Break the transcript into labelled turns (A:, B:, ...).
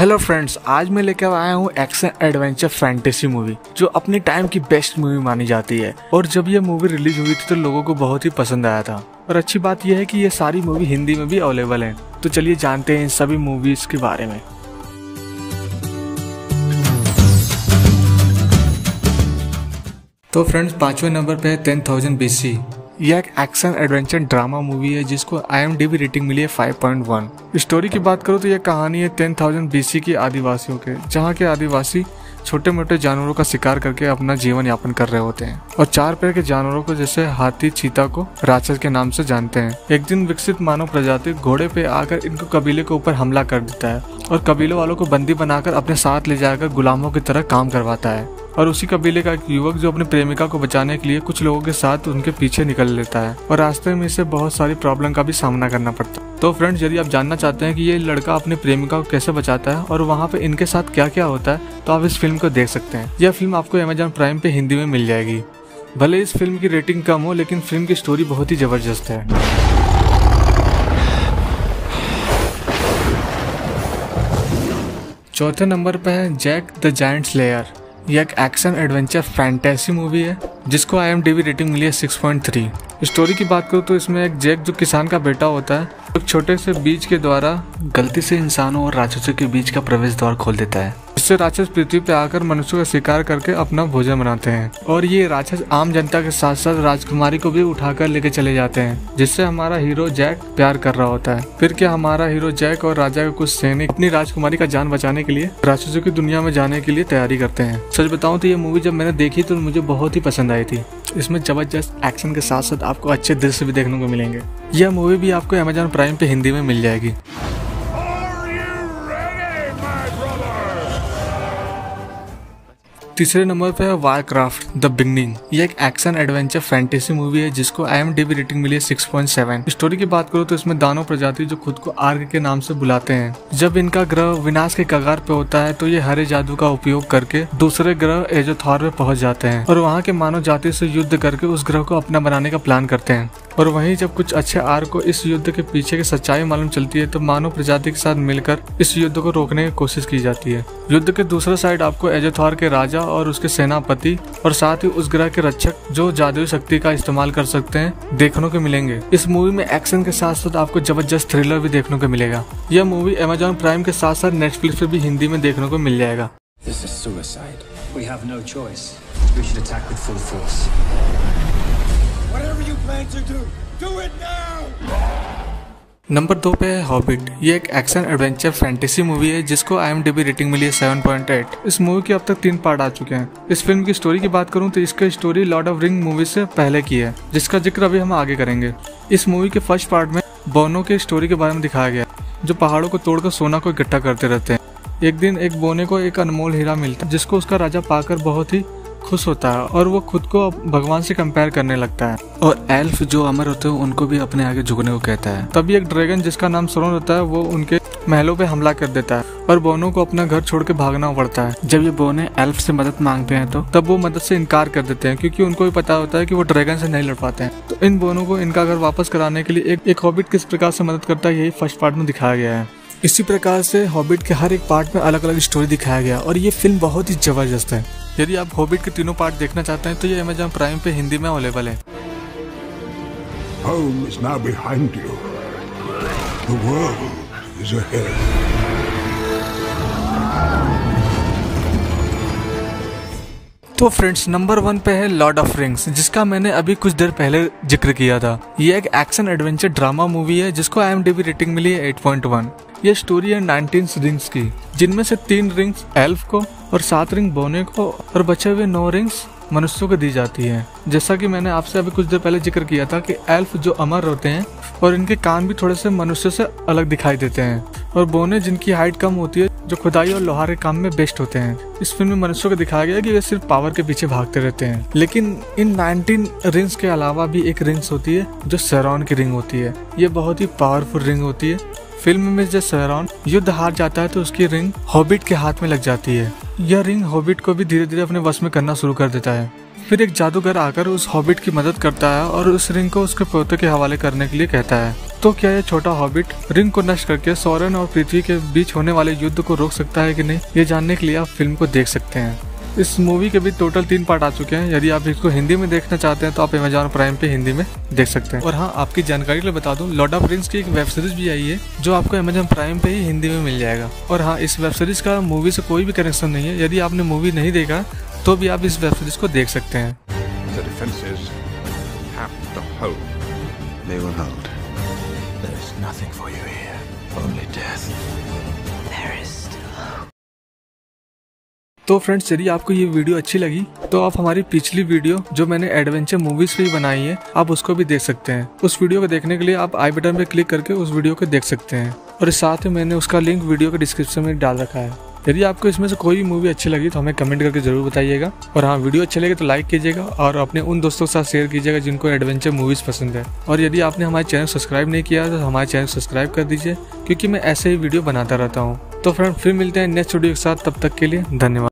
A: Hello friends, आज मैं लेकर आया हूँ एक्शन एडवेंचर फैंटेसी मूवी जो अपनी टाइम की बेस्ट मूवी मानी जाती है। और जब ये मूवी रिलीज हुई थी तो लोगों को बहुत ही पसंद आया था। और अच्छी बात यह है कि ये सारी मूवी हिंदी में भी अवेलेबल है। तो चलिए जानते हैं इन सभी मूवीज के बारे में। तो फ्रेंड्स, 5वें नंबर पे है 10,000 BC। यह एक एक्शन एडवेंचर ड्रामा मूवी है जिसको IMDb रेटिंग मिली है 5.1। स्टोरी की बात करूँ तो यह कहानी है 10,000 BC के आदिवासियों के, जहाँ के आदिवासी छोटे मोटे जानवरों का शिकार करके अपना जीवन यापन कर रहे होते हैं और 4 पैर के जानवरों को जैसे हाथी, चीता को राक्षस के नाम से जानते हैं। एक दिन विकसित मानव प्रजाति घोड़े पे आकर इनको कबीले के ऊपर हमला कर देता है और कबीले वालों को बंदी बनाकर अपने साथ ले जाकर गुलामों की तरह काम करवाता है। और उसी कबीले का एक युवक जो अपनी प्रेमिका को बचाने के लिए कुछ लोगों के साथ उनके पीछे निकल लेता है और रास्ते में इसे बहुत सारी प्रॉब्लम का भी सामना करना पड़ता है। तो फ्रेंड्स, यदि आप जानना चाहते हैं कि ये लड़का अपनी प्रेमिका को कैसे बचाता है और वहाँ पे इनके साथ क्या क्या होता है, तो आप इस फिल्म को देख सकते हैं। यह फिल्म आपको Amazon प्राइम पे हिंदी में मिल जाएगी। भले इस फिल्म की रेटिंग कम हो, लेकिन फिल्म की स्टोरी बहुत ही जबरदस्त है। चौथे नंबर पे है जैक द जायंट स्लेयर। यह एक एक्शन एडवेंचर फैंटेसी मूवी है जिसको IMDb रेटिंग मिली है 6.3। स्टोरी की बात करूँ तो इसमें एक जैक जो किसान का बेटा होता है, एक छोटे से बीज के द्वारा गलती से इंसानों और राक्षसों के बीच का प्रवेश द्वार खोल देता है। इससे राक्षस पृथ्वी पे आकर मनुष्यों का शिकार करके अपना भोजन बनाते हैं और ये राक्षस आम जनता के साथ साथ राजकुमारी को भी उठाकर लेके चले जाते हैं, जिससे हमारा हीरो जैक प्यार कर रहा होता है। फिर क्या हमारा हीरो जैक और राजा के कुछ सैनिक अपनी राजकुमारी का जान बचाने के लिए राक्षसों की दुनिया में जाने के लिए तैयारी करते हैं। सच बताऊं तो ये मूवी जब मैंने देखी तो मुझे बहुत ही पसंद आई थी। इसमें जबरदस्त एक्शन के साथ साथ आपको अच्छे दृश्य भी देखने को मिलेंगे। यह मूवी भी आपको Amazon प्राइम पे हिंदी में मिल जाएगी। तीसरे नंबर पे है वारक्राफ्ट द बिगनिंग। ये एक एक्शन एडवेंचर फैंटेसी मूवी है जिसको IMDb रेटिंग मिली है 6.7। स्टोरी की बात करूँ तो इसमें दानव प्रजाति जो खुद को आर्क के नाम से बुलाते हैं, जब इनका ग्रह विनाश के कगार पे होता है तो ये हरे जादू का उपयोग करके दूसरे ग्रह एजोथॉर पे पहुंच जाते हैं और वहाँ के मानव जाति से युद्ध करके उस ग्रह को अपना बनाने का प्लान करते हैं। और वहीं जब कुछ अच्छे आर्क को इस युद्ध के पीछे की सच्चाई मालूम चलती है तो मानव प्रजाति के साथ मिलकर इस युद्ध को रोकने की कोशिश की जाती है। युद्ध के दूसरे साइड आपको एजोथॉर के राजा और उसके सेनापति और साथ ही उस ग्रह के रक्षक जो जादुई शक्ति का इस्तेमाल कर सकते हैं देखने को मिलेंगे। इस मूवी में एक्शन के साथ साथ आपको जबरदस्त थ्रिलर भी देखने को मिलेगा। यह मूवी Amazon प्राइम के साथ साथ Netflix पे भी हिंदी में देखने को मिल जाएगा। नंबर 2 पे है हॉबिट। ये एक एक्शन एडवेंचर फैंटेसी मूवी है जिसको IMDb रेटिंग मिली है 7.8। इस मूवी के अब तक 3 पार्ट आ चुके हैं। इस फिल्म की स्टोरी की बात करूं तो इसका story Lord of ring movie से पहले की है, जिसका जिक्र अभी हम आगे करेंगे। इस मूवी के फर्स्ट पार्ट में बोनो के स्टोरी के बारे में दिखाया गया, जो पहाड़ों को तोड़कर सोना को इकट्ठा करते रहते हैं। एक दिन एक बोने को एक अनमोल हीरा मिलता है जिसको उसका राजा पाकर बहुत ही खुश होता है और वो खुद को भगवान से कंपेयर करने लगता है और एल्फ जो अमर होते हैं उनको भी अपने आगे झुकने को कहता है। तभी एक ड्रैगन जिसका नाम सरोन होता है वो उनके महलों पे हमला कर देता है और बोनो को अपना घर छोड़ के भागना पड़ता है। जब ये बोने एल्फ से मदद मांगते हैं तो तब वो मदद से इनकार कर देते हैं क्योंकि उनको भी पता होता है कि वो ड्रैगन से नहीं लड़ पाते हैं। तो इन बोनों को इनका घर वापस कराने के लिए एक हॉबिट किस प्रकार से मदद करता है, यही फर्स्ट पार्ट में दिखाया गया है। इसी प्रकार से हॉबिट के हर एक पार्ट में अलग अलग स्टोरी दिखाया गया और ये फिल्म बहुत ही जबरदस्त है। यदि आप हॉबिट के तीनों पार्ट देखना चाहते हैं तो ये Amazon प्राइम पे हिंदी में अवेलेबल है।
B: Home is now behind you. The world is ahead.
A: तो फ्रेंड्स, नंबर 1 पे है लॉर्ड ऑफ रिंग्स, जिसका मैंने अभी कुछ देर पहले जिक्र किया था। ये एक एक्शन एडवेंचर ड्रामा मूवी है जिसको IMDb रेटिंग मिली है 8.1। ये स्टोरी है 19 रिंग्स की, जिनमें से 3 रिंग्स एल्फ को और 7 रिंग बोने को और बचे हुए 9 रिंग्स मनुष्यों को दी जाती है। जैसा कि मैंने आपसे अभी कुछ देर पहले जिक्र किया था कि एल्फ जो अमर होते हैं और इनके कान भी थोड़े से मनुष्य से अलग दिखाई देते हैं और बोने जिनकी हाइट कम होती है जो खुदाई और लोहार के काम में बेस्ट होते हैं। इस फिल्म में मनुष्यों को दिखाया गया कि वे सिर्फ पावर के पीछे भागते रहते हैं, लेकिन इन 19 रिंग्स के अलावा भी एक रिंग्स होती है जो सेरॉन की रिंग होती है। ये बहुत ही पावरफुल रिंग होती है। फिल्म में जब सेरॉन युद्ध हार जाता है तो उसकी रिंग हॉबिट के हाथ में लग जाती है। यह रिंग हॉबिट को भी धीरे धीरे अपने वश में करना शुरू कर देता है। फिर एक जादूगर आकर उस हॉबिट की मदद करता है और उस रिंग को उसके पोते के हवाले करने के लिए कहता है। तो क्या यह छोटा हॉबिट रिंग को नष्ट करके सोरेन और पृथ्वी के बीच होने वाले युद्ध को रोक सकता है कि नहीं, ये जानने के लिए आप फिल्म को देख सकते हैं। इस मूवी के भी टोटल 3 पार्ट आ चुके हैं। यदि आप इसको हिंदी में देखना चाहते हैं तो आप अमेजॉन प्राइम पे हिंदी में देख सकते हैं। और हाँ, आपकी जानकारी के लिए बता दूं, लॉर्ड ऑफ रिंग्स की एक वेब सीरीज भी आई है जो आपको अमेजॉन प्राइम पे ही हिंदी में मिल जाएगा। और हाँ, इस वेब सीरीज का मूवी से कोई भी कनेक्शन नहीं है। यदि आपने मूवी नहीं देखा तो भी आप इस वेब सीरीज को देख सकते हैं। तो फ्रेंड्स, यदि आपको ये वीडियो अच्छी लगी तो आप हमारी पिछली वीडियो जो मैंने एडवेंचर मूवीज पे ही बनाई है, आप उसको भी देख सकते हैं। उस वीडियो को देखने के लिए आप आई बटन पे क्लिक करके उस वीडियो को देख सकते हैं और साथ में मैंने उसका लिंक वीडियो के डिस्क्रिप्शन में डाल रखा है। यदि आपको इसमें से कोई भी मूवी अच्छी लगी तो हमें कमेंट करके जरूर बताइएगा। और हाँ, वीडियो अच्छी लगे तो लाइक कीजिएगा और अपने उन दोस्तों के साथ शेयर कीजिएगा जिनको एडवेंचर मूवीज पसंद है। और यदि आपने हमारे चैनल सब्सक्राइब नहीं किया तो हमारे चैनल सब्सक्राइब कर दीजिए, क्योंकि मैं ऐसे ही वीडियो बनाता रहता हूँ। तो फ्रेंड, फिर मिलते हैं नेक्स्ट वीडियो के साथ। तब तक के लिए धन्यवाद।